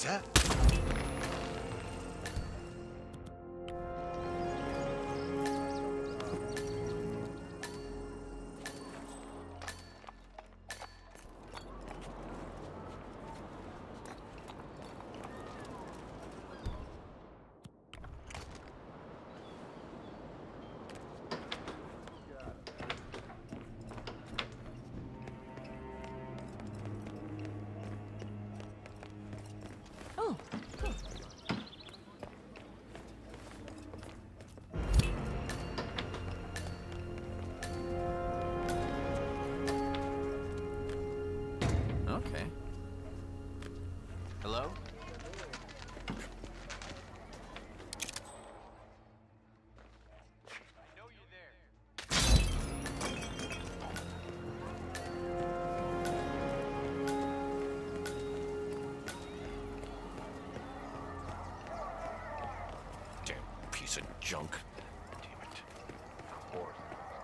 match, huh? Oh, cool. Okay. Hello? Damn piece of junk. Damn it. Of course.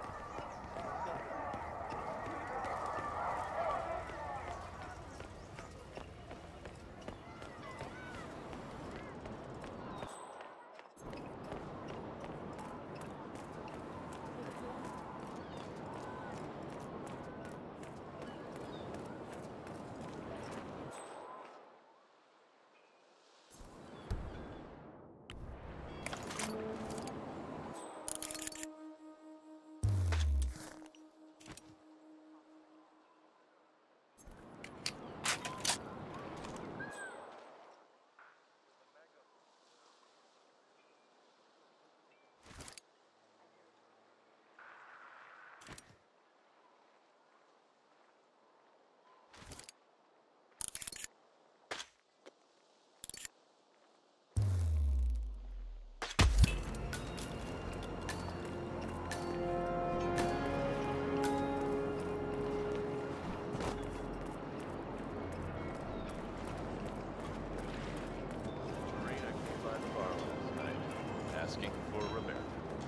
Asking for a repair.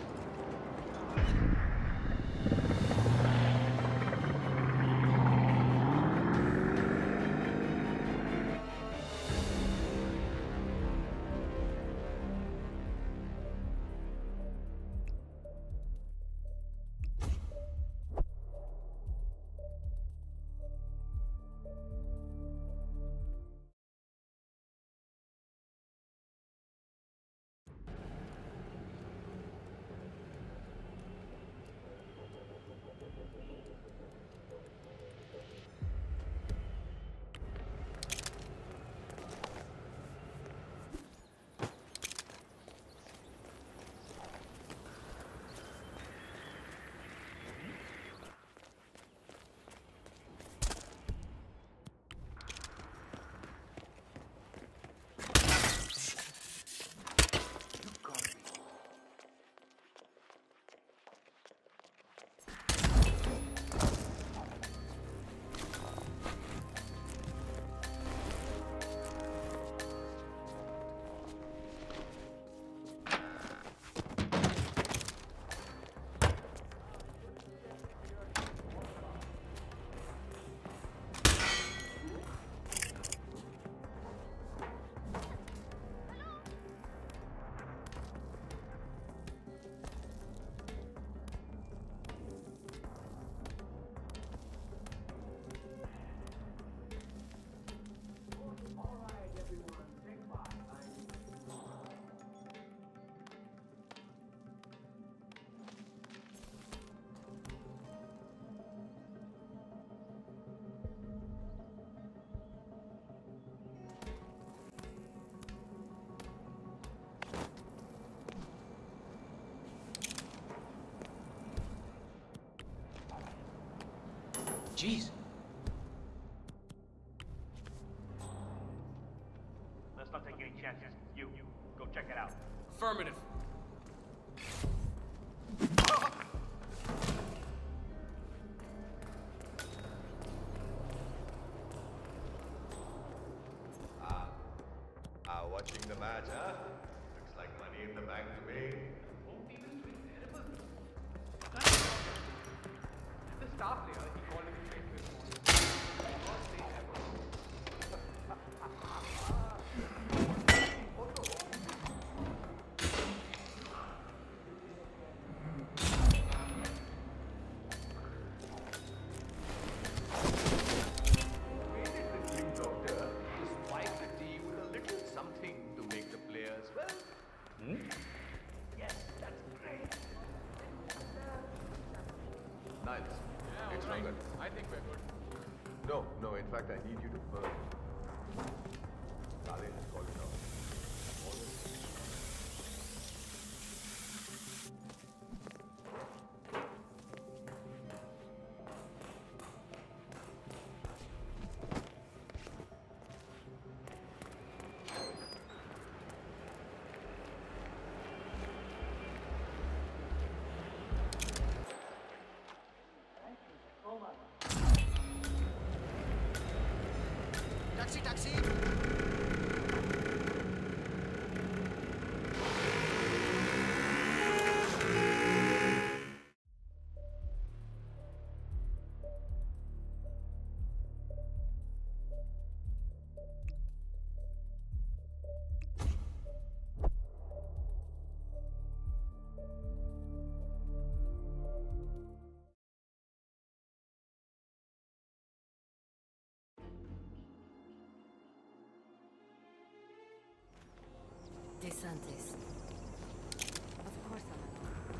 Jeez. Let's not take any chances. You, go check it out. Affirmative. Watching the match, huh? Looks like money in the bank to me. The star player, he already played this one. Miles. It's right. not good. I think we're good. No, in fact, I need you to. Darling has called it out. Taxi, taxi! DeSantis. Of course I'm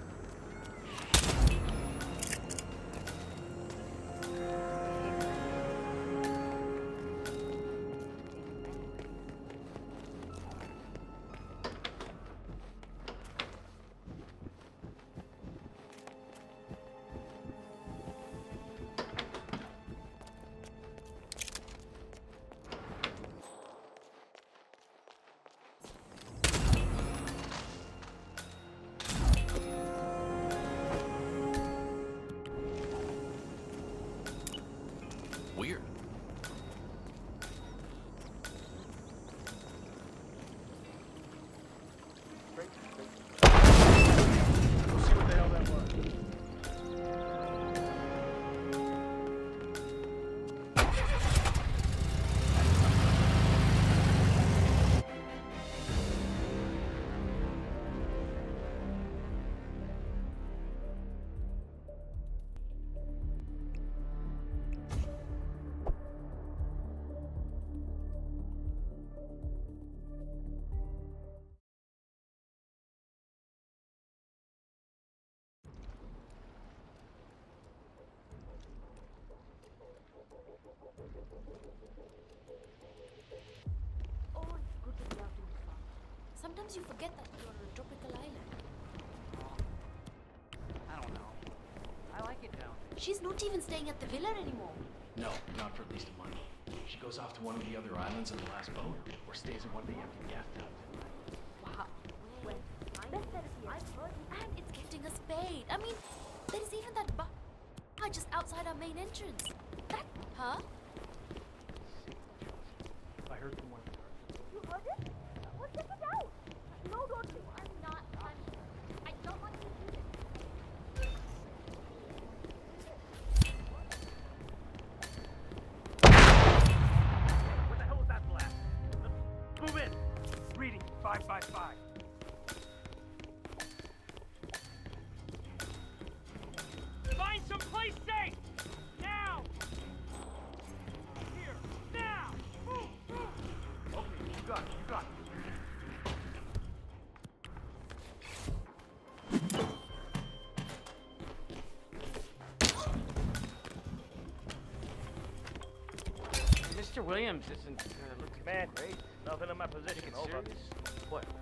Weird. We'll see what the hell that was. Oh, it's good to be out in the sun. Sometimes you forget that you're on a tropical island. I don't know. I like it down there. She's not even staying at the villa anymore. No, not for at least a month. She goes off to one of the other islands on the last boat, or stays in one of the empty gaff tubs. Wow. Well, best therapy I've heard. And it's getting us paid. I mean, there's even that bar just outside our main entrance. That, huh? I heard from one of the guards. You heard it? Well, check it out. No, don't you? I'm not. I don't want you to do this. What the hell was that blast? Move in. Reading 555. Find some place safe! Now! Here! Now! Move! Move! Okay, you got it. Mr. Williams isn't looking Man, great. nothing in my position. Take it Over. serious? What?